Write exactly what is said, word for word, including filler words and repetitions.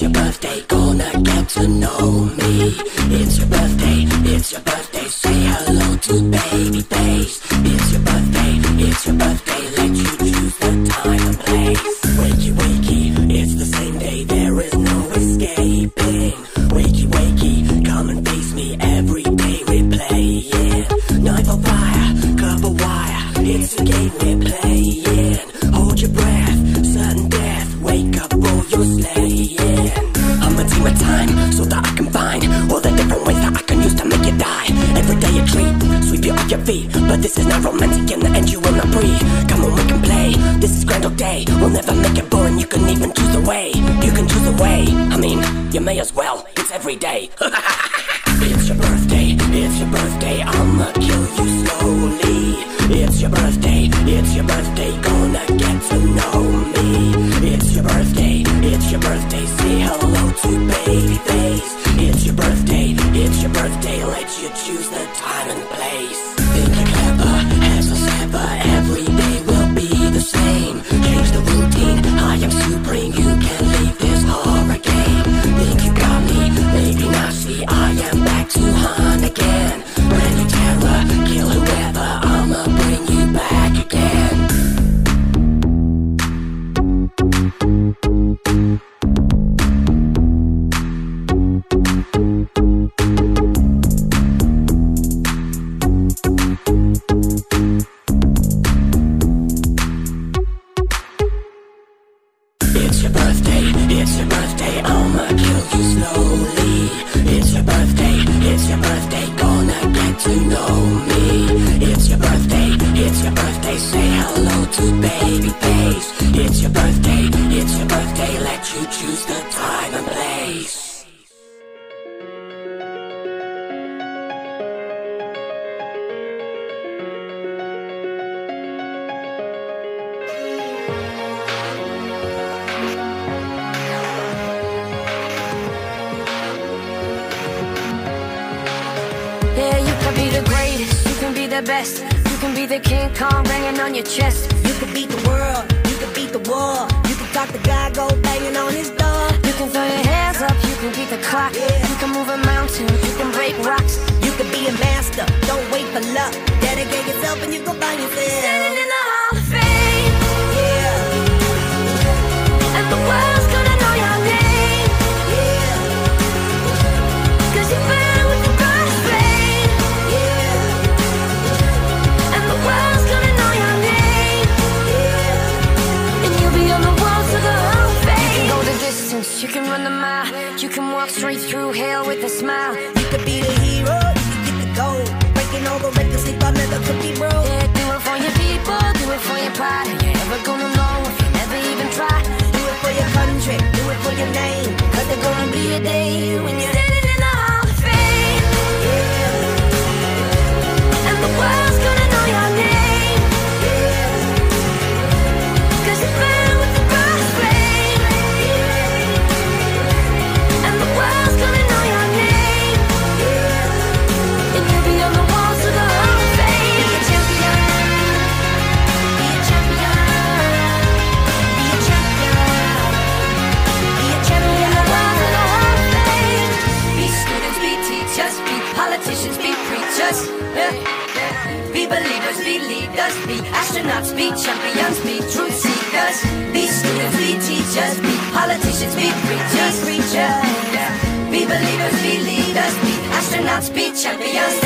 your birthday, gonna get to know me. It's your birthday, it's your birthday, say hello to baby face. It's your birthday, it's your birthday, let you choose the time and place. Wakey, wakey, it's the same day, there is no escaping. Wakey, wakey, come and face me, every day we're playing. Knife or fire, curve or wire, it's the game we're playing. Hold your breath, certain death, wake up or you're slaying. I'ma take my time so that I can find all the different ways that I can use to make you die. Every day a treat, sweep you off your feet, but this is not romantic, in the end you will not breathe. Come on, we can play, this is grand all day. We'll never make it boring, you can even choose a way. You can choose a way, I mean, you may as well, it's every day. It's your birthday, it's your birthday, I'ma kill you slowly. It's your birthday, it's your birthday, gonna get to know me. It's your birthday, it's your birthday, say hello to baby face. It's your birthday, it's your birthday, let you choose the time and place. Think you're clever, as a sever, every day will be the same. Change the routine, I am supreme, you can leave this horror game. Think you got me, maybe now see I am back to hunt again. Brand new terror, kill whoever, I'ma bring you back again. It's your birthday, it's your birthday, I'ma kill you slowly. It's your birthday, it's your birthday, gonna get to know me. It's your birthday, it's your birthday, say hello to baby face. It's your birthday, it's your birthday, let you choose the time and place. Yeah, you can be the greatest, you can be the best. You can be the King Kong banging on your chest. You can beat the world, you can beat the war. You can talk the guy, go banging on his door. You can throw your hands up, you can beat the clock. Yeah. You can move a mountain, you can break rocks. You can be a master, don't wait for luck. Dedicate yourself and you go find yourself. Standing in the Hall of Fame, Yeah, and the world's gonna know your name. yeah, Cause you burn with the brightest flame, yeah, and the world's gonna know your name. yeah. And you'll be on the walls of the Hall of Fame. You can go the distance, you can run the mile. You can walk straight through hell with a smile. You could be the hero, you can get the gold. Breaking all the records they thought never could be broke. Yeah, do it for your people, do it for your pride. Are you ever gonna know if you never even try? Do it for your country, do it for your name. Cause there's gonna be a day when you're standing in the Hall of Fame, and the world's gonna know your name. Cause you burn with the brightest flame, and the world's gonna know your name. And you'll be on the walls of the Hall of Fame. Be a champion, be a champion, be a champion, be a champion on the walls of the Hall of Fame. Be students, be teachers, be politicians, be preachers, yeah, yeah. Be believers, be leaders, be astronauts, be champions, be truth seekers. Be students, be teachers, be politicians, be preachers, preachers, yeah. Be believers, be leaders, be astronauts, be champions.